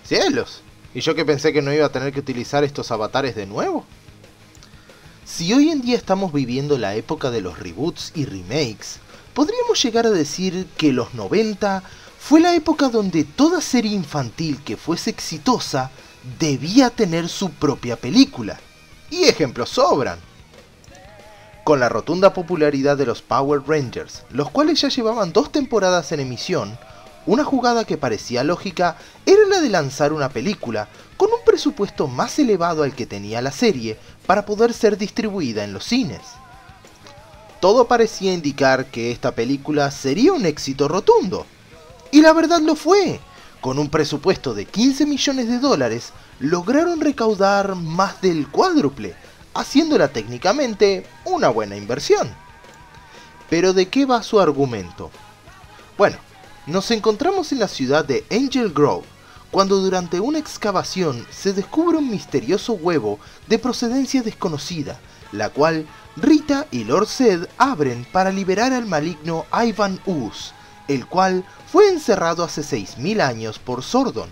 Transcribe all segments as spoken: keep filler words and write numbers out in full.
Cielos, ¿y yo que pensé que no iba a tener que utilizar estos avatares de nuevo? Si hoy en día estamos viviendo la época de los reboots y remakes, podríamos llegar a decir que los noventa fue la época donde toda serie infantil que fuese exitosa debía tener su propia película. Y ejemplos sobran. Con la rotunda popularidad de los Power Rangers, los cuales ya llevaban dos temporadas en emisión, una jugada que parecía lógica era la de lanzar una película con un presupuesto más elevado al que tenía la serie para poder ser distribuida en los cines. Todo parecía indicar que esta película sería un éxito rotundo. Y la verdad lo fue. Con un presupuesto de quince millones de dólares, lograron recaudar más del cuádruple, haciéndola técnicamente una buena inversión. Pero ¿de qué va su argumento? Bueno, nos encontramos en la ciudad de Angel Grove, cuando durante una excavación se descubre un misterioso huevo de procedencia desconocida, la cual Rita y Lord Zed abren para liberar al maligno Ivan Ooze, el cual fue encerrado hace seis mil años por Zordon.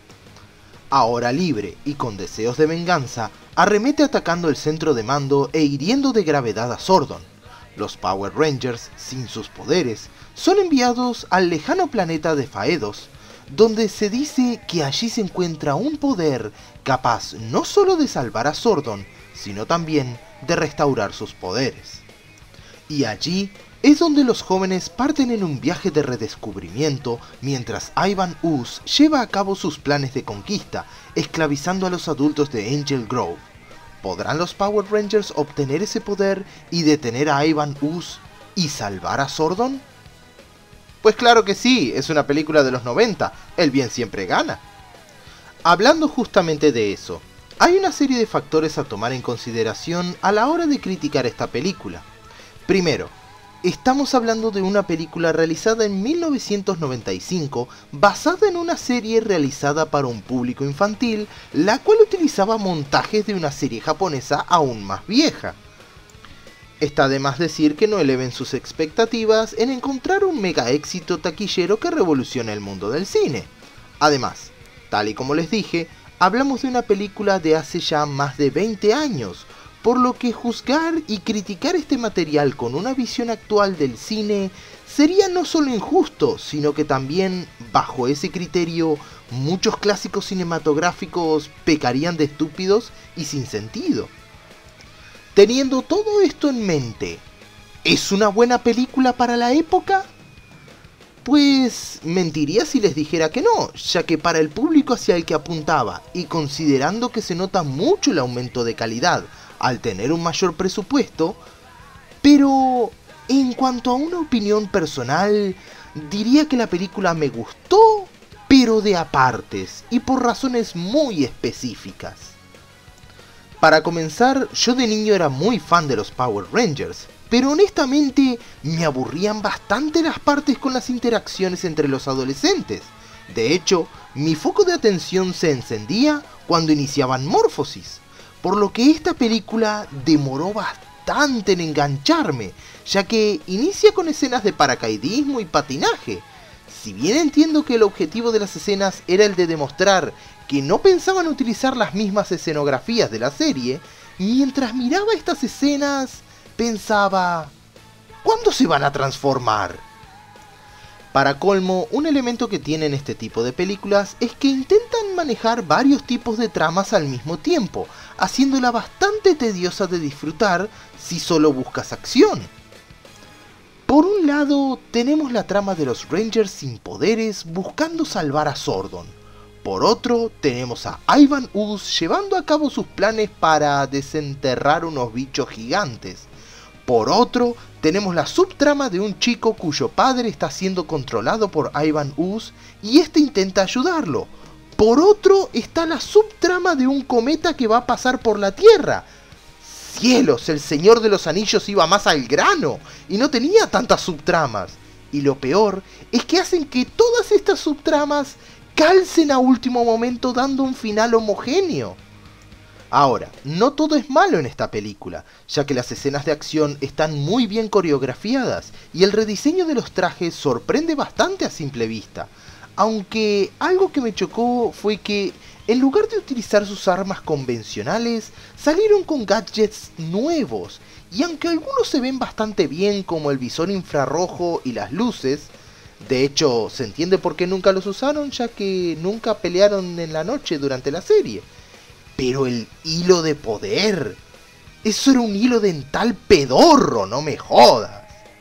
Ahora libre y con deseos de venganza, arremete atacando el centro de mando e hiriendo de gravedad a Zordon. Los Power Rangers, sin sus poderes, son enviados al lejano planeta de Phaedos, donde se dice que allí se encuentra un poder capaz no solo de salvar a Zordon, sino también de restaurar sus poderes. Y allí es donde los jóvenes parten en un viaje de redescubrimiento, mientras Ivan Ooze lleva a cabo sus planes de conquista, esclavizando a los adultos de Angel Grove. ¿Podrán los Power Rangers obtener ese poder y detener a Ivan Ooze y salvar a Zordon? Pues claro que sí, es una película de los noventa, el bien siempre gana. Hablando justamente de eso, hay una serie de factores a tomar en consideración a la hora de criticar esta película. Primero, estamos hablando de una película realizada en mil novecientos noventa y cinco, basada en una serie realizada para un público infantil, la cual utilizaba montajes de una serie japonesa aún más vieja. Está de más decir que no eleven sus expectativas en encontrar un mega éxito taquillero que revolucione el mundo del cine. Además, tal y como les dije, hablamos de una película de hace ya más de veinte años, por lo que juzgar y criticar este material con una visión actual del cine sería no solo injusto, sino que también, bajo ese criterio, muchos clásicos cinematográficos pecarían de estúpidos y sin sentido. Teniendo todo esto en mente, ¿es una buena película para la época? Pues mentiría si les dijera que no, ya que para el público hacia el que apuntaba, y considerando que se nota mucho el aumento de calidad al tener un mayor presupuesto, pero en cuanto a una opinión personal, diría que la película me gustó, pero de apartes, y por razones muy específicas. Para comenzar, yo de niño era muy fan de los Power Rangers, pero honestamente me aburrían bastante las partes con las interacciones entre los adolescentes. De hecho, mi foco de atención se encendía cuando iniciaban Morphosis, por lo que esta película demoró bastante en engancharme, ya que inicia con escenas de paracaidismo y patinaje. Si bien entiendo que el objetivo de las escenas era el de demostrar que no pensaban utilizar las mismas escenografías de la serie, mientras miraba estas escenas pensaba, ¿cuándo se van a transformar? Para colmo, un elemento que tienen este tipo de películas es que intentan manejar varios tipos de tramas al mismo tiempo, haciéndola bastante tediosa de disfrutar si solo buscas acción. Por un lado, tenemos la trama de los Rangers sin poderes buscando salvar a Zordon. Por otro, tenemos a Ivan Ooze llevando a cabo sus planes para desenterrar unos bichos gigantes. Por otro, tenemos la subtrama de un chico cuyo padre está siendo controlado por Ivan Ooze y este intenta ayudarlo. Por otro, está la subtrama de un cometa que va a pasar por la Tierra. ¡Cielos! El Señor de los Anillos iba más al grano y no tenía tantas subtramas. Y lo peor es que hacen que todas estas subtramas calcen a último momento dando un final homogéneo. Ahora, no todo es malo en esta película, ya que las escenas de acción están muy bien coreografiadas y el rediseño de los trajes sorprende bastante a simple vista. Aunque algo que me chocó fue que, en lugar de utilizar sus armas convencionales, salieron con gadgets nuevos, y aunque algunos se ven bastante bien como el visor infrarrojo y las luces, de hecho se entiende por qué nunca los usaron, ya que nunca pelearon en la noche durante la serie. Pero el hilo de poder, eso era un hilo dental pedorro, no me jodas.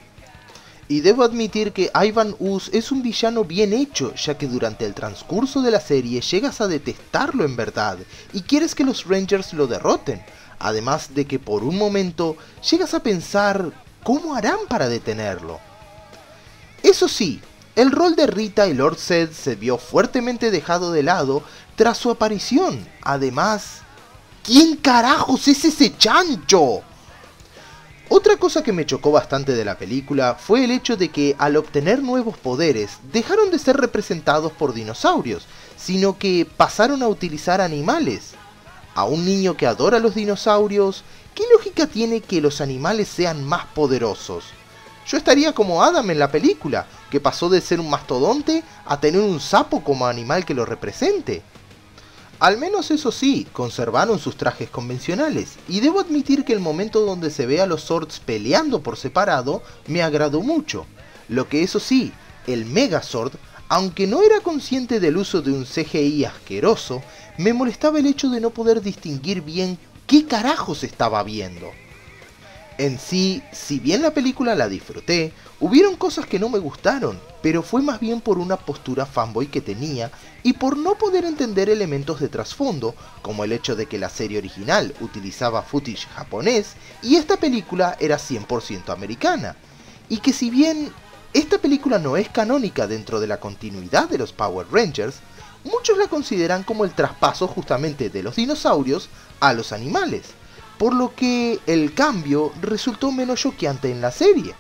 Y debo admitir que Ivan Ooze es un villano bien hecho, ya que durante el transcurso de la serie llegas a detestarlo en verdad, y quieres que los Rangers lo derroten, además de que por un momento llegas a pensar cómo harán para detenerlo. Eso sí, el rol de Rita y Lord Zed se vio fuertemente dejado de lado tras su aparición. Además, ¿quién carajos es ese chancho? Otra cosa que me chocó bastante de la película fue el hecho de que al obtener nuevos poderes dejaron de ser representados por dinosaurios, sino que pasaron a utilizar animales. A un niño que adora los dinosaurios, ¿qué lógica tiene que los animales sean más poderosos? Yo estaría como Adam en la película, que pasó de ser un mastodonte a tener un sapo como animal que lo represente. Al menos eso sí, conservaron sus trajes convencionales, y debo admitir que el momento donde se ve a los Zords peleando por separado me agradó mucho. Lo que eso sí, el Megazord, aunque no era consciente del uso de un C G I asqueroso, me molestaba el hecho de no poder distinguir bien qué carajos estaba viendo. En sí, si bien la película la disfruté, hubieron cosas que no me gustaron, pero fue más bien por una postura fanboy que tenía y por no poder entender elementos de trasfondo, como el hecho de que la serie original utilizaba footage japonés y esta película era cien por ciento americana, y que si bien esta película no es canónica dentro de la continuidad de los Power Rangers, muchos la consideran como el traspaso justamente de los dinosaurios a los animales, por lo que el cambio resultó menos choqueante en la serie.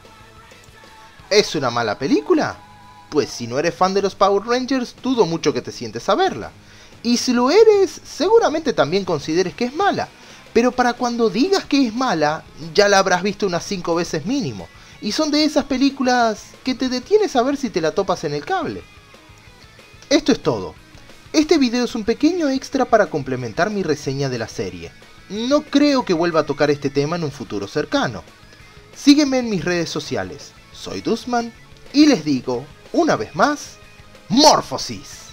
¿Es una mala película? Pues si no eres fan de los Power Rangers, dudo mucho que te sientes a verla. Y si lo eres, seguramente también consideres que es mala. Pero para cuando digas que es mala, ya la habrás visto unas cinco veces mínimo. Y son de esas películas que te detienes a ver si te la topas en el cable. Esto es todo. Este video es un pequeño extra para complementar mi reseña de la serie. No creo que vuelva a tocar este tema en un futuro cercano. Sígueme en mis redes sociales. Soy Dusman y les digo, una vez más, ¡Morphosis!